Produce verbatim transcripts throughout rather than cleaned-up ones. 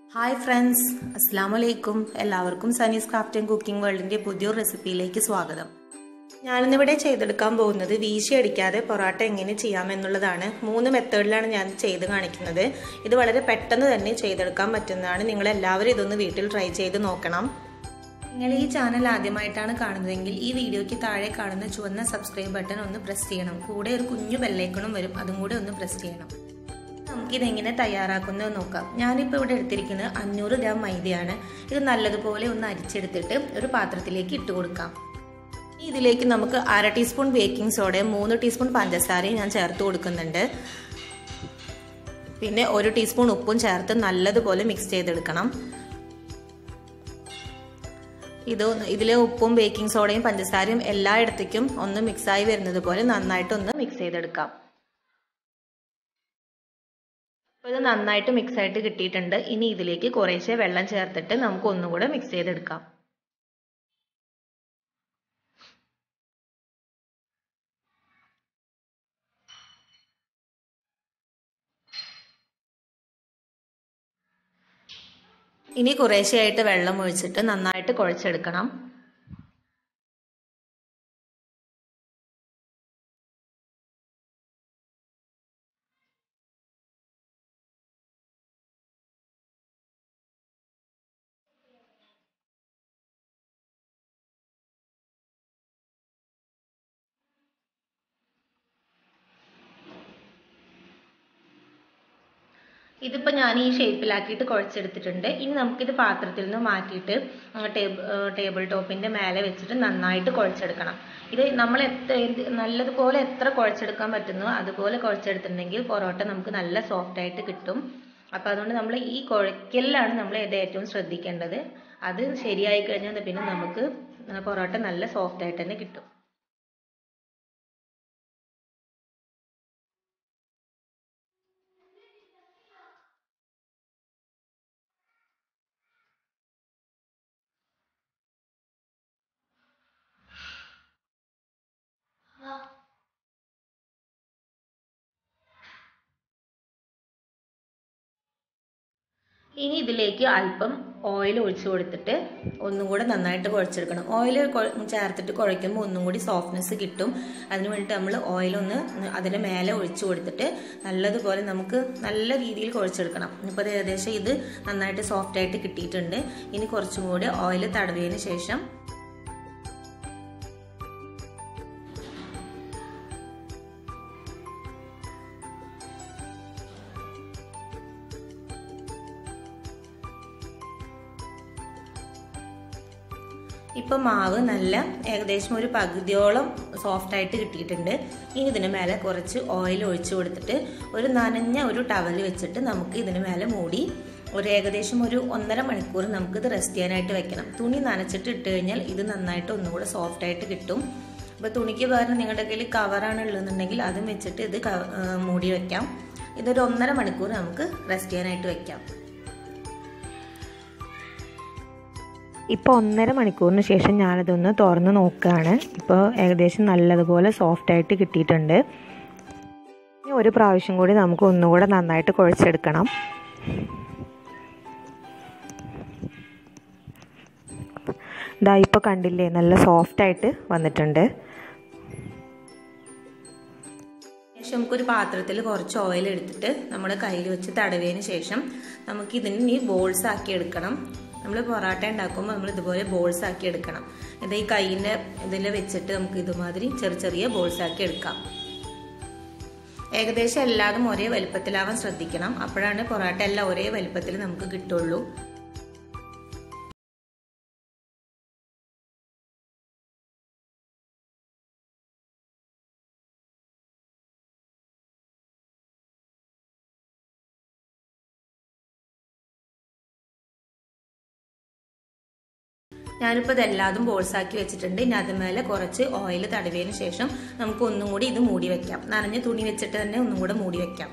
Hi friends, അസ്സാം വലൈക്കും. എല്ലാവർക്കും സനീസ് ക്രാഫ്റ്റ് ആൻഡ് കുക്കിംഗ് വേൾഡിൻ്റെ പുതിയൊരു റെസിപ്പിയിലേക്ക് സ്വാഗതം. ഞാനിന്നിവിടെ ചെയ്തെടുക്കാൻ പോകുന്നത് വീശി അടിക്കാതെ പൊറോട്ട എങ്ങനെ ചെയ്യാമെന്നുള്ളതാണ്. മൂന്ന് മെത്തേഡിലാണ് ഞാൻ ചെയ്ത് കാണിക്കുന്നത്. ഇത് വളരെ പെട്ടെന്ന് തന്നെ ചെയ്തെടുക്കാൻ പറ്റുന്നതാണ്. നിങ്ങളെല്ലാവരും ഇതൊന്ന് വീട്ടിൽ ട്രൈ ചെയ്ത് നോക്കണം. നിങ്ങൾ ഈ ചാനൽ ആദ്യമായിട്ടാണ് കാണുന്നതെങ്കിൽ ഈ വീഡിയോയ്ക്ക് താഴെ കാണുന്ന ചുവന്ന സബ്സ്ക്രൈബ് ബട്ടൺ ഒന്ന് പ്രസ് ചെയ്യണം. കൂടെ ഒരു കുഞ്ഞു ബെല്ലൈക്കണും വരും, അതും കൂടെ ഒന്ന് പ്രസ് ചെയ്യണം. നമുക്കിതെങ്ങനെ തയ്യാറാക്കുന്നത് നോക്കാം. ഞാനിപ്പോൾ ഇവിടെ എടുത്തിരിക്കുന്നത് അഞ്ഞൂറ് ഗ്രാം മൈദയാണ്. ഇത് നല്ലതുപോലെ ഒന്ന് അരിച്ചെടുത്തിട്ട് ഒരു പാത്രത്തിലേക്ക് ഇട്ട് കൊടുക്കാം. ഇതിലേക്ക് നമുക്ക് അര ടീസ്പൂൺ ബേക്കിംഗ് സോഡയും മൂന്ന് ടീസ്പൂൺ പഞ്ചസാരയും ഞാൻ ചേർത്ത് കൊടുക്കുന്നുണ്ട്. പിന്നെ ഒരു ടീസ്പൂൺ ഉപ്പും ചേർത്ത് നല്ലതുപോലെ മിക്സ് ചെയ്തെടുക്കണം. ഇത് ഇതിലെ ഉപ്പും ബേക്കിംഗ് സോഡയും പഞ്ചസാരയും എല്ലായിടത്തേക്കും ഒന്ന് മിക്സായി വരുന്നത് പോലെ നന്നായിട്ടൊന്ന് മിക്സ് ചെയ്തെടുക്കാം. അപ്പോൾ ഇത് നന്നായിട്ട് മിക്സ് ആയിട്ട് കിട്ടിയിട്ടുണ്ട്. ഇനി ഇതിലേക്ക് കുറേശ്ശെ വെള്ളം ചേർത്തിട്ട് നമുക്ക് ഒന്നുകൂടെ മിക്സ് ചെയ്തെടുക്കാം. ഇനി കുറേശ്ശെയായിട്ട് വെള്ളം ഒഴിച്ചിട്ട് നന്നായിട്ട് കുഴച്ചെടുക്കണം. ഇതിപ്പോൾ ഞാൻ ഈ ഷേപ്പിലാക്കിയിട്ട് കുഴച്ചെടുത്തിട്ടുണ്ട്. ഇനി നമുക്കിത് പാത്രത്തിൽ നിന്ന് മാറ്റിയിട്ട് ടേബിൾ ടോപ്പിൻ്റെ മേലെ വെച്ചിട്ട് നന്നായിട്ട് കുഴച്ചെടുക്കണം. ഇത് നമ്മൾ എത്ര നല്ലതുപോലെ എത്ര കുഴച്ചെടുക്കാൻ പറ്റുന്നോ അതുപോലെ കുഴച്ചെടുത്തിട്ടുണ്ടെങ്കിൽ പൊറോട്ട നമുക്ക് നല്ല സോഫ്റ്റ് ആയിട്ട് കിട്ടും. അപ്പോൾ അതുകൊണ്ട് നമ്മൾ ഈ കുഴക്കലിലാണ് നമ്മൾ ഇത് ഏറ്റവും ശ്രദ്ധിക്കേണ്ടത്. അത് ശരിയായി കഴിഞ്ഞാൽ പിന്നെ നമുക്ക് പൊറോട്ട നല്ല സോഫ്റ്റ് ആയിട്ട് തന്നെ കിട്ടും. ഇനി ഇതിലേക്ക് അല്പം ഓയിൽ ഒഴിച്ചു കൊടുത്തിട്ട് ഒന്നും കൂടെ നന്നായിട്ട് കുഴച്ചെടുക്കണം. ഓയിൽ ചേർത്തിട്ട് കുഴയ്ക്കുമ്പോൾ ഒന്നും കൂടി സോഫ്റ്റ്നെസ് കിട്ടും. അതിന് വേണ്ടിയിട്ട് നമ്മൾ ഓയിലൊന്ന് അതിൻ്റെ മേലെ ഒഴിച്ചു കൊടുത്തിട്ട് നല്ലതുപോലെ നമുക്ക് നല്ല രീതിയിൽ കുഴച്ചെടുക്കണം. ഇപ്പോൾ അത് ഏകദേശം ഇത് നന്നായിട്ട് സോഫ്റ്റ് ആയിട്ട് കിട്ടിയിട്ടുണ്ട്. ഇനി കുറച്ചും കൂടി ഓയിൽ തടവിയതിന് ശേഷം ഇപ്പം മാവ് നല്ല ഏകദേശം ഒരു പകുതിയോളം സോഫ്റ്റ് ആയിട്ട് കിട്ടിയിട്ടുണ്ട്. ഇനി ഇതിന് മേലെ കുറച്ച് ഓയിൽ ഒഴിച്ചു കൊടുത്തിട്ട് ഒരു നനഞ്ഞ ഒരു ടവൽ വെച്ചിട്ട് നമുക്ക് ഇതിന് മേലെ മൂടി ഒരു ഏകദേശം ഒരു ഒന്നര മണിക്കൂർ നമുക്കിത് റെസ്റ്റ് ചെയ്യാനായിട്ട് വെക്കണം. തുണി നനച്ചിട്ട് ഇട്ട് കഴിഞ്ഞാൽ ഇത് നന്നായിട്ട് ഒന്നുകൂടെ സോഫ്റ്റ് ആയിട്ട് കിട്ടും. അപ്പോൾ തുണിക്ക് പകരം നിങ്ങളുടെ കയ്യിൽ കവറാണ് ഉള്ളതെന്നുണ്ടെങ്കിൽ അതും വെച്ചിട്ട് ഇത് മൂടി വെക്കാം. ഇതൊരു ഒന്നര മണിക്കൂർ നമുക്ക് റെസ്റ്റ് ചെയ്യാനായിട്ട് വെക്കാം. ഇപ്പോൾ ഒന്നര മണിക്കൂറിന് ശേഷം ഞാനിതൊന്ന് തുറന്ന് നോക്കുകയാണ്. ഇപ്പോൾ ഏകദേശം നല്ലതുപോലെ സോഫ്റ്റായിട്ട് കിട്ടിയിട്ടുണ്ട്. ഇനി ഒരു പ്രാവശ്യം കൂടി നമുക്ക് ഒന്നുകൂടെ നന്നായിട്ട് കുഴച്ചെടുക്കണം. ഇതാ ഇപ്പോൾ കണ്ടില്ലേ, നല്ല സോഫ്റ്റായിട്ട് വന്നിട്ടുണ്ട്. ശേഷം നമുക്കൊരു പാത്രത്തിൽ കുറച്ച് ഓയിൽ എടുത്തിട്ട് നമ്മുടെ കയ്യിൽ വെച്ച് തടവിയതിന് ശേഷം നമുക്ക് ഇതിന് ഈ ബോൾസ് ആക്കി എടുക്കണം. നമ്മൾ പൊറോട്ട ഉണ്ടാക്കുമ്പോൾ നമ്മൾ ഇതുപോലെ ബോൾസ് ആക്കി എടുക്കണം. ഇത് ഈ കൈയിൻ്റെ ഇതിൽ വെച്ചിട്ട് നമുക്ക് ഇതുമാതിരി ചെറിയ ചെറിയ ബോൾസ് ആക്കി എടുക്കാം. ഏകദേശം എല്ലാതും ഒരേ വലുപ്പത്തിലാവാൻ ശ്രദ്ധിക്കണം. അപ്പോഴാണ് പൊറോട്ട എല്ലാം ഒരേ വലുപ്പത്തിൽ നമുക്ക് കിട്ടുള്ളൂ. ഞാനിപ്പോൾ ഇതെല്ലാതും ബോൾസാക്കി വെച്ചിട്ടുണ്ട്. ഇനി അതുമേലെ കുറച്ച് ഓയിൽ തടവിയതിന് ശേഷം നമുക്ക് ഒന്നും കൂടി ഇത് മൂടി വെക്കാം. നനഞ്ഞ തുണി വെച്ചിട്ട് തന്നെ ഒന്നും കൂടെ മൂടി വെക്കാം.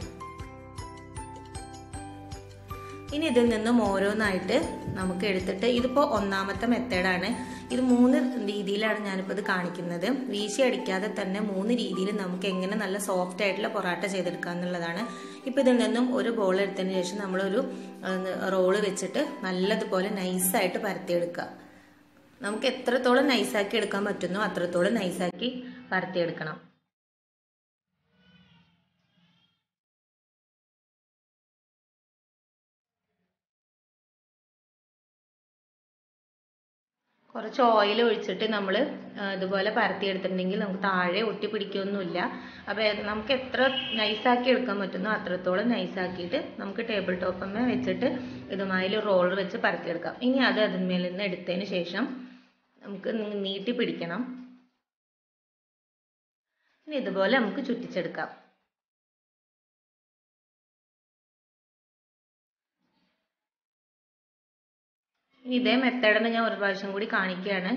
ഇനി ഇതിൽ നിന്നും ഓരോന്നായിട്ട് നമുക്ക് എടുത്തിട്ട് ഇതിപ്പോൾ ഒന്നാമത്തെ മെത്തേഡാണ്. ഇത് മൂന്ന് രീതിയിലാണ് ഞാനിപ്പോൾ ഇത് കാണിക്കുന്നത്. വീശി അടിക്കാതെ തന്നെ മൂന്ന് രീതിയിൽ നമുക്ക് എങ്ങനെ നല്ല സോഫ്റ്റ് ആയിട്ടുള്ള പൊറോട്ട ചെയ്തെടുക്കുക എന്നുള്ളതാണ്. ഇപ്പോൾ ഇതിൽ നിന്നും ഒരു ബോൾ എടുത്തതിന് ശേഷം നമ്മളൊരു റോള് വെച്ചിട്ട് നല്ലതുപോലെ നൈസായിട്ട് പരത്തിയെടുക്കുക. നമുക്ക് എത്രത്തോളം നൈസാക്കി എടുക്കാൻ പറ്റുന്നോ അത്രത്തോളം നൈസാക്കി പരത്തിയെടുക്കണം. കുറച്ച് ഓയിൽ ഒഴിച്ചിട്ട് നമ്മൾ ഇതുപോലെ പരത്തിയെടുത്തിട്ടുണ്ടെങ്കിൽ നമുക്ക് താഴെ ഒട്ടി പിടിക്കുകയൊന്നുമില്ല. അപ്പോൾ നമുക്ക് എത്ര നൈസാക്കി എടുക്കാൻ പറ്റുന്നോ അത്രത്തോളം നൈസാക്കിയിട്ട് നമുക്ക് ടേബിൾ ടോപ്പമ്മ വെച്ചിട്ട് ഇതുമായി റോളർ വെച്ച് പരത്തിയെടുക്കാം. ഇനി അത് അതിന്മേൽ നിന്ന് എടുത്തതിന് ശേഷം നമുക്ക് നീട്ടി പിടിക്കണം. ഇനി ഇതുപോലെ നമുക്ക് ചുറ്റിച്ചെടുക്കാം. ഇതേ മെത്തേഡിന് ഞാൻ ഒരു പ്രാവശ്യം കൂടി കാണിക്കുകയാണ്.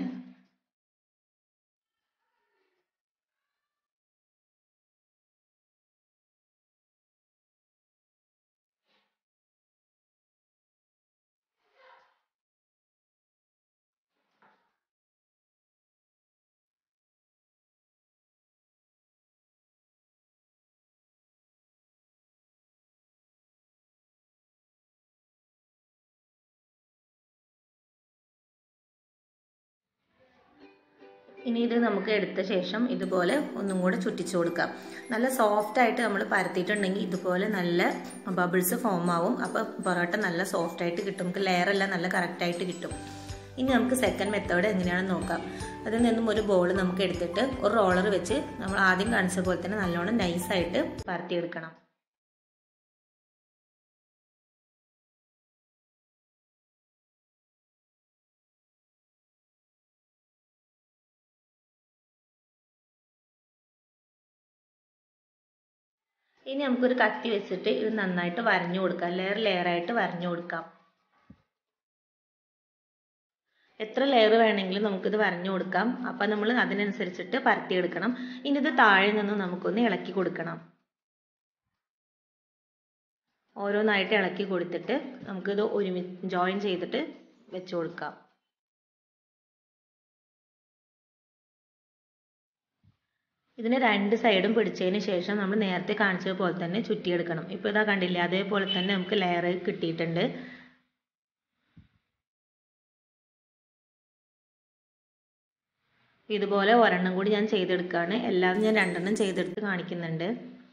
ഇനി ഇത് നമുക്ക് എടുത്ത ശേഷം ഇതുപോലെ ഒന്നും കൂടെ ചുറ്റിച്ചു കൊടുക്കാം. നല്ല സോഫ്റ്റ് ആയിട്ട് നമ്മൾ പരത്തിയിട്ടുണ്ടെങ്കിൽ ഇതുപോലെ നല്ല ബബിൾസ് ഫോം ആവും. അപ്പോൾ പൊറോട്ട നല്ല സോഫ്റ്റ് ആയിട്ട് കിട്ടും. നമുക്ക് ലെയർ എല്ലാം നല്ല കറക്റ്റ് ആയിട്ട് കിട്ടും. ഇനി നമുക്ക് സെക്കൻഡ് മെത്തേഡ് എങ്ങനെയാണെന്ന് നോക്കാം. അതിൽ നിന്നും ഒരു ബോൾ നമുക്ക് എടുത്തിട്ട് ഒരു റോളർ വെച്ച് നമ്മൾ ആദ്യം കാണിച്ച പോലെ തന്നെ നല്ലോണം നൈസായിട്ട് പരത്തിയെടുക്കണം. ഇനി നമുക്കൊരു കത്തി വെച്ചിട്ട് ഇത് നന്നായിട്ട് വരഞ്ഞു കൊടുക്കാം. ലെയർ ലെയർ ആയിട്ട് വരഞ്ഞു കൊടുക്കാം. എത്ര ലെയർ വേണമെങ്കിലും നമുക്കിത് വരഞ്ഞു കൊടുക്കാം. അപ്പം നമ്മൾ അതിനനുസരിച്ചിട്ട് പരത്തിയെടുക്കണം. ഇനി ഇത് താഴെ നിന്ന് നമുക്കൊന്ന് ഇളക്കി കൊടുക്കണം. ഓരോന്നായിട്ട് ഇളക്കി കൊടുത്തിട്ട് നമുക്കിത് ഒരുമിച്ച് ജോയിൻ ചെയ്തിട്ട് വെച്ച് കൊടുക്കാം. ഇതിന് രണ്ട് സൈഡും പിടിച്ചതിന് ശേഷം നമ്മൾ നേരത്തെ കാണിച്ചത് പോലെ തന്നെ ചുറ്റിയെടുക്കണം. ഇപ്പോൾ ഇതാ കണ്ടില്ലേ, അതേപോലെ തന്നെ നമുക്ക് ലെയർ കിട്ടിയിട്ടുണ്ട്. ഇതുപോലെ ഒരെണ്ണം കൂടി ഞാൻ ചെയ്തെടുക്കുകയാണ്. എല്ലാം ഞാൻ രണ്ടെണ്ണം ചെയ്തെടുത്ത് കാണിക്കുന്നുണ്ട്.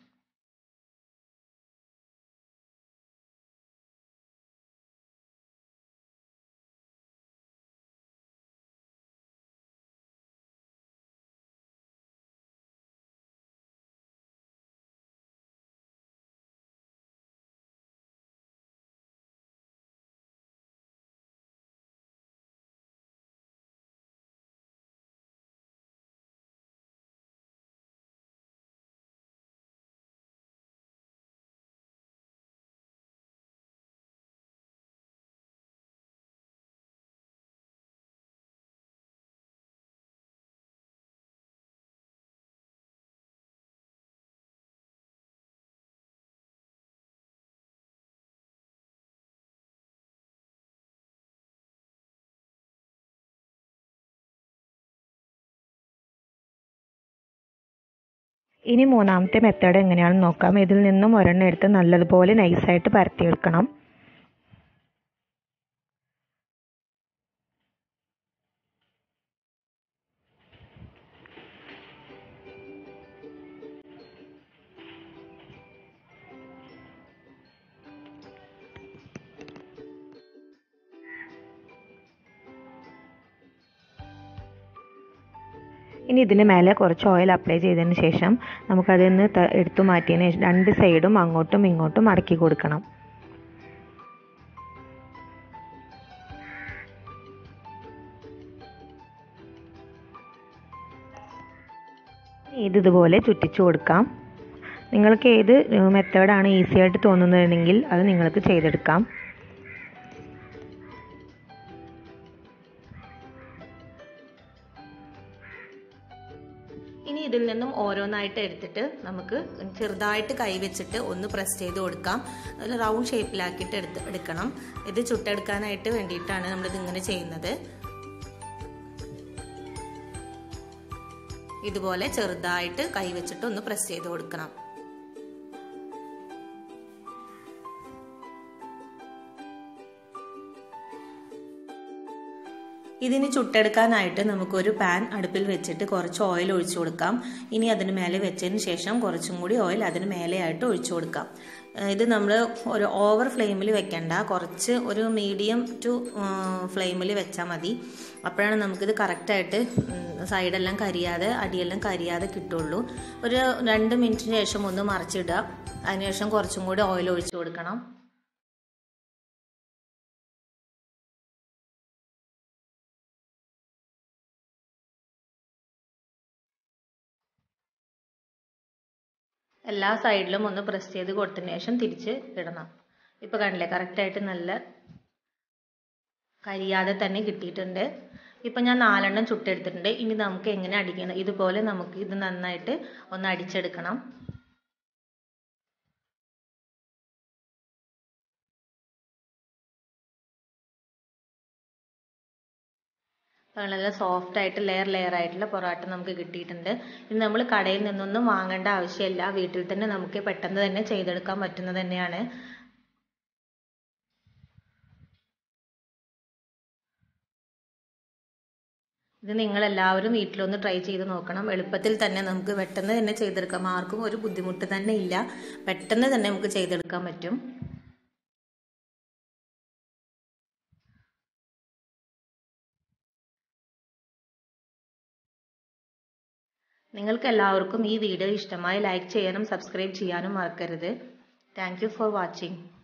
ഇനി മൂന്നാമത്തെ മെത്തേഡ് എങ്ങനെയാണെന്ന് നോക്കാം. ഇതിൽ നിന്നും ഒരെണ്ണം എടുത്ത് നല്ലതുപോലെ നൈസായിട്ട് പരത്തിയെടുക്കണം. ഇനി ഇതിന് മേലെ കുറച്ച് ഓയിൽ അപ്ലൈ ചെയ്തതിന് ശേഷം നമുക്കതിൽ നിന്ന് എടുത്തു മാറ്റിയതിന് ശേഷം രണ്ട് സൈഡും അങ്ങോട്ടും ഇങ്ങോട്ടും മടക്കി കൊടുക്കണം. ഇതുപോലെ ചുറ്റിച്ചു കൊടുക്കാം. നിങ്ങൾക്ക് ഏത് മെത്തേഡാണ് ഈസി ആയിട്ട് തോന്നുന്നതെങ്കിൽ അത് നിങ്ങൾക്ക് ചെയ്തെടുക്കാം. ഇനി ഇതിൽ നിന്നും ഓരോന്നായിട്ട് എടുത്തിട്ട് നമുക്ക് ചെറുതായിട്ട് കൈവച്ചിട്ട് ഒന്ന് പ്രസ് ചെയ്ത് കൊടുക്കാം. അതിൽ റൗണ്ട് ഷേപ്പിലാക്കിയിട്ട് എടുത്ത് എടുക്കണം. ഇത് ചുട്ടെടുക്കാനായിട്ട് വേണ്ടിയിട്ടാണ് നമ്മളിത് ഇങ്ങനെ ചെയ്യുന്നത്. ഇതുപോലെ ചെറുതായിട്ട് കൈവച്ചിട്ട് ഒന്ന് പ്രസ് ചെയ്ത് കൊടുക്കണം. ഇതിന് ചുട്ടെടുക്കാനായിട്ട് നമുക്കൊരു പാൻ അടുപ്പിൽ വെച്ചിട്ട് കുറച്ച് ഓയിൽ ഒഴിച്ചു കൊടുക്കാം. ഇനി അതിന് മേലെ വെച്ചതിന് ശേഷം കുറച്ചും കൂടി ഓയിൽ അതിന് മേലെയായിട്ട് ഒഴിച്ചു കൊടുക്കാം. ഇത് നമ്മൾ ഒരു ഓവർ ഫ്ലെയിമിൽ വെക്കണ്ട, കുറച്ച് ഒരു മീഡിയം ടു ഫ്ലെയിമിൽ വെച്ചാൽ മതി. അപ്പോഴാണ് നമുക്കിത് കറക്റ്റായിട്ട് സൈഡെല്ലാം കരിയാതെ അടിയെല്ലാം കരിയാതെ കിട്ടുള്ളൂ. ഒരു രണ്ട് മിനിറ്റിന് ശേഷം ഒന്ന് മറിച്ചിടുക. അതിനുശേഷം കുറച്ചും കൂടി ഓയിൽ ഒഴിച്ചു കൊടുക്കണം. എല്ലാ സൈഡിലും ഒന്ന് പ്രസ് ചെയ്ത് കൊടുത്തതിന് ശേഷം തിരിച്ച് ഇടണം. ഇപ്പോൾ കണ്ടില്ലേ, കറക്റ്റായിട്ട് നല്ല കരിയാതെ തന്നെ കിട്ടിയിട്ടുണ്ട്. ഇപ്പം ഞാൻ നാലെണ്ണം ചുട്ടെടുത്തിട്ടുണ്ട്. ഇനി നമുക്ക് എങ്ങനെ അടിക്കണം, ഇതുപോലെ നമുക്ക് ഇത് നന്നായിട്ട് ഒന്ന് അടിച്ചെടുക്കണം. നല്ല സോഫ്റ്റ് ആയിട്ട് ലെയർ ലെയർ ആയിട്ടുള്ള പൊറോട്ട നമുക്ക് കിട്ടിയിട്ടുണ്ട്. ഇത് നമ്മൾ കടയിൽ നിന്നൊന്നും വാങ്ങേണ്ട ആവശ്യമില്ല, വീട്ടിൽ തന്നെ നമുക്ക് പെട്ടെന്ന് തന്നെ ചെയ്തെടുക്കാൻ പറ്റുന്നത് തന്നെയാണ്. ഇത് നിങ്ങളെല്ലാവരും വീട്ടിലൊന്ന് ട്രൈ ചെയ്ത് നോക്കണം. എളുപ്പത്തിൽ തന്നെ നമുക്ക് പെട്ടെന്ന് തന്നെ ചെയ്തെടുക്കാം. ആർക്കും ഒരു ബുദ്ധിമുട്ട് തന്നെ ഇല്ല, പെട്ടെന്ന് തന്നെ നമുക്ക് ചെയ്തെടുക്കാൻ പറ്റും. നിങ്ങൾക്ക് എല്ലാവർക്കും ഈ വീഡിയോ ഇഷ്ടമായി ലൈക്ക് ചെയ്യാനും സബ്സ്ക്രൈബ് ചെയ്യാനും മറക്കരുത്. Thank you for watching.